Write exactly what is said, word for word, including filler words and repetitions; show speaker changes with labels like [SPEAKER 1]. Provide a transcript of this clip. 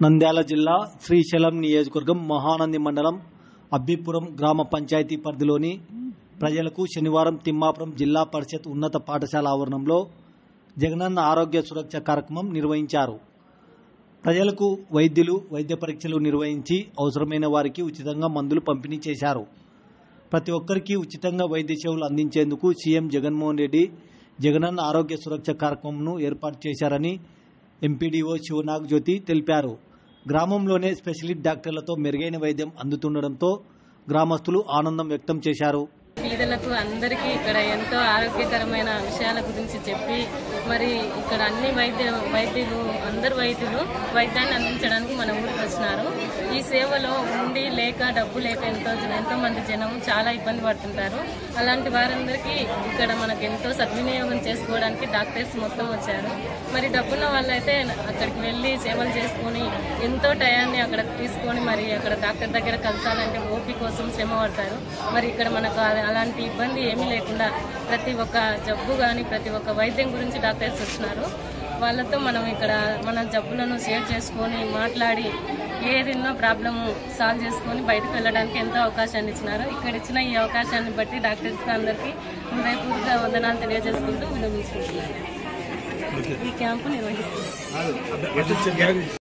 [SPEAKER 1] నంద్యాల జిల్లా శ్రీశైలం నియోజకవర్గం మహానంది మండలం అబ్బిపురం గ్రామ పంచాయతీ పరిధిలోని ప్రజలకు శనివారం తిమ్మాపురం జిల్లా పరిషత్ ఉన్నత పాఠశాల ఆవరణంలో జగనన్న ఆరోగ్య సురక్ష కార్యక్రమం నిర్వహించారు. ప్రజలకు వైద్యులు వైద్య పరీక్షలు నిర్వహించి అవసరమైన వారికి ఉచితంగా మందులు పంపిణీ చేశారు. ప్రతి ఒక్కరికి ఉచితంగా వైద్య సేవలు అందించేందుకు సీఎం జగన్మోహన్ రెడ్డి జగనన్న ఆరోగ్య సురక్ష కార్యక్రమంను ఏర్పాటు చేశారని ఎంపీడీఓ శివనాగ్ జ్యోతి తెలిపారు. గ్రామంలోనే స్పెషలిస్ట్ డాక్టర్లతో మెరుగైన వైద్యం అందుతుండటంతో గ్రామస్తులు ఆనందం వ్యక్తం చేశారు.
[SPEAKER 2] పేదలకు అందరికీ ఇక్కడ ఎంతో ఆరోగ్యకరమైన విషయాల గురించి చెప్పి మరి ఇక్కడ అన్ని వైద్య వైద్యులు అందరు వైద్యులు వైద్యాన్ని అందించడానికి మన ఊరికి వచ్చినారు. ఈ సేవలో ఉండి లేక డబ్బు లేక ఎంతో ఎంతో మంది జనం చాలా ఇబ్బంది పడుతుంటారు. అలాంటి వారందరికీ ఇక్కడ మనకు ఎంతో సద్వినియోగం చేసుకోవడానికి డాక్టర్స్ మొత్తం వచ్చారు. మరి డబ్బున్న వాళ్ళైతే అక్కడికి వెళ్ళి సేవలు చేసుకుని ఎంతో టయాన్ని అక్కడ తీసుకొని మరి అక్కడ డాక్టర్ దగ్గర కలసాలంటే ఓపీ కోసం శ్రమ పడతారు. మరి ఇక్కడ మనకు అలాంటి ఇబ్బంది ఏమీ లేకుండా ప్రతి ఒక్క జబ్బు కానీ ప్రతి ఒక్క వైద్యం గురించి డాక్టర్స్ వచ్చినారు. వాళ్ళతో మనం ఇక్కడ మన జబ్బులను షేర్ చేసుకొని మాట్లాడి ఏదిన్నో ప్రాబ్లమ్ సాల్వ్ చేసుకొని బయటకు వెళ్ళడానికి ఎంతో అవకాశాన్ని ఇచ్చినారు. ఇక్కడ ఇచ్చిన ఈ అవకాశాన్ని బట్టి డాక్టర్స్ అందరికీ హృదయపూర్వక వందనాలు తెలియజేసుకుంటూ విన్నవించుకుంటున్నారు. ఈ క్యాంపు నిర్వహిస్తున్నారు.